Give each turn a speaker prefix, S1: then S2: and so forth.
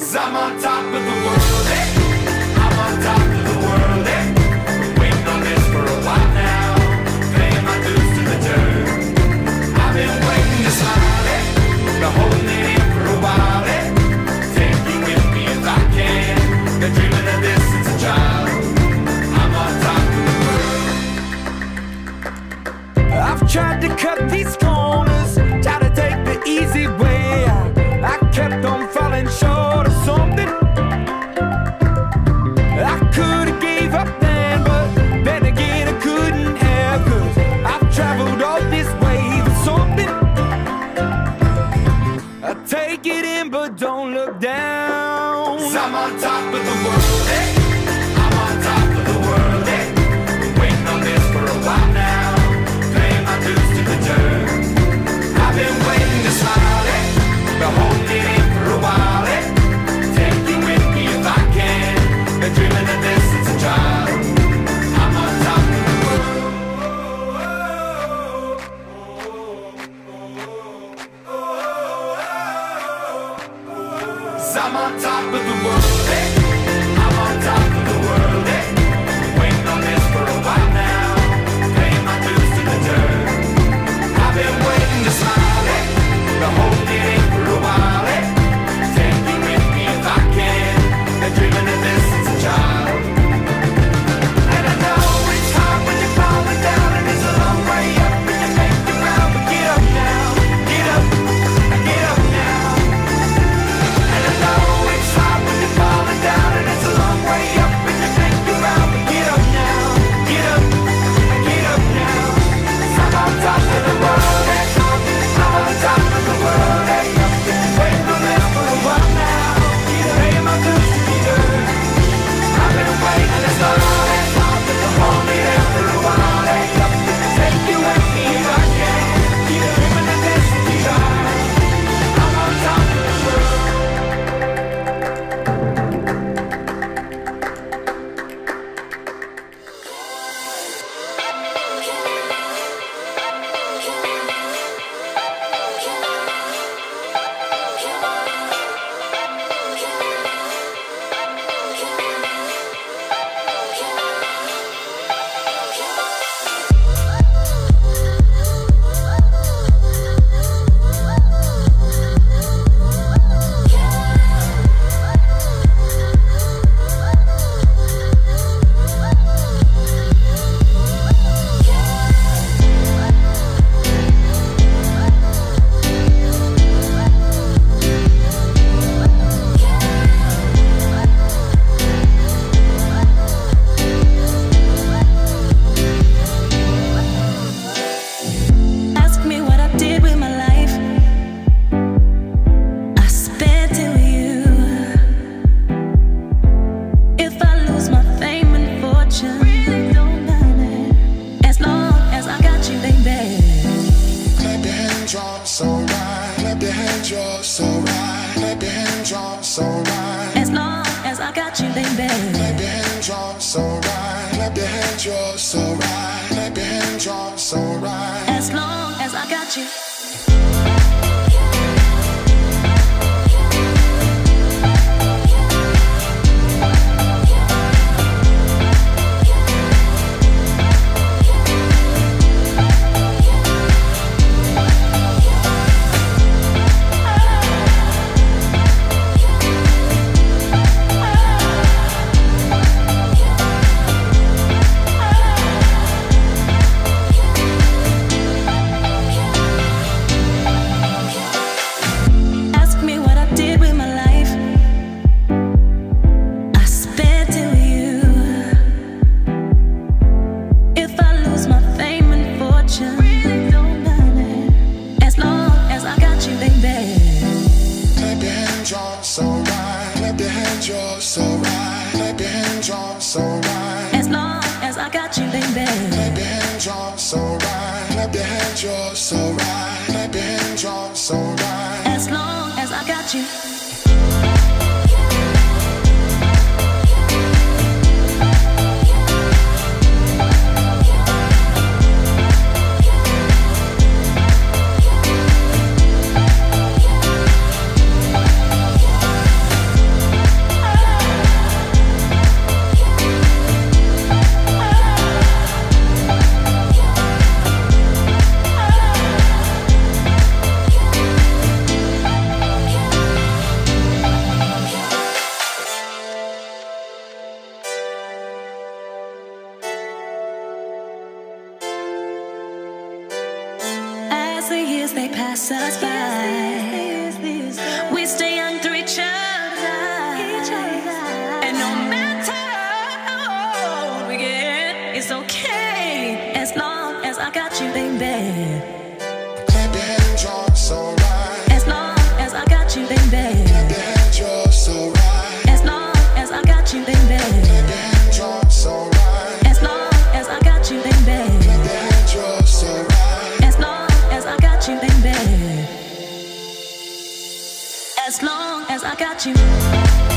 S1: I'm on top of the world, I'm on top of the world, Been waiting on this for a while now, paying my dues to the dirt. I've been waiting to smile, been holding it in for a while, Take you with me if I can, been dreaming of this since a child. I'm on top of the world. I've tried to cut these corners, try to take the easy way. I kept on falling short of something. I could've gave up then, but then again I couldn't have, 'cause I've traveled all this way for something. I take it in but don't look down, 'cause I'm on top of the world, I'm on top of the world, Been waiting on this for a while now, paying my dues to the dirt. I've been waiting to smile, been holding it in for a while, Take you with me if I can, been dreaming of this since a child. I'm on top of the world. 'Cause I'm on top of the world, I'm on top of the world, Waiting on this for a while now, paying my dues to the dirt. I've been waiting to smile, been holding it in for a while, Take you with me if I can, been dreaming of this since a child. And I know it's hard when you're falling down, and it's a long way up and you make it round, but get up now, get up now. And I know it's hard when you're falling down, and it's a long way up and you make it round, but get up now, get up now. 'Cause I'm on top of the world, I'm on top of the world, Waiting for this for a while now, paying my dues to be heard. I've been waiting this long, hold me there for a while, Take you with me if I can, dreaming of this to be hard. I'm on top of the world.
S2: Ask me what I did with my life. I spent it with you. If I lose my fame and fortune, really don't matter, as long as I got you, baby.
S3: Clap your hands, you're so right. Clap your hands, you're so right. Clap your hands, you're so right.
S2: As long as I got you, baby.
S3: Clap your hands, you're so right. Clap your hands, you're so right. Clap your hands, you're so right.
S2: As long as I got you.
S3: so right.
S2: As long as I got you, baby.
S3: Clap your hands, you're so right. Clap your hands, you're so right. Clap your hands, you're so right.
S2: As long as I got you. as long as I got you.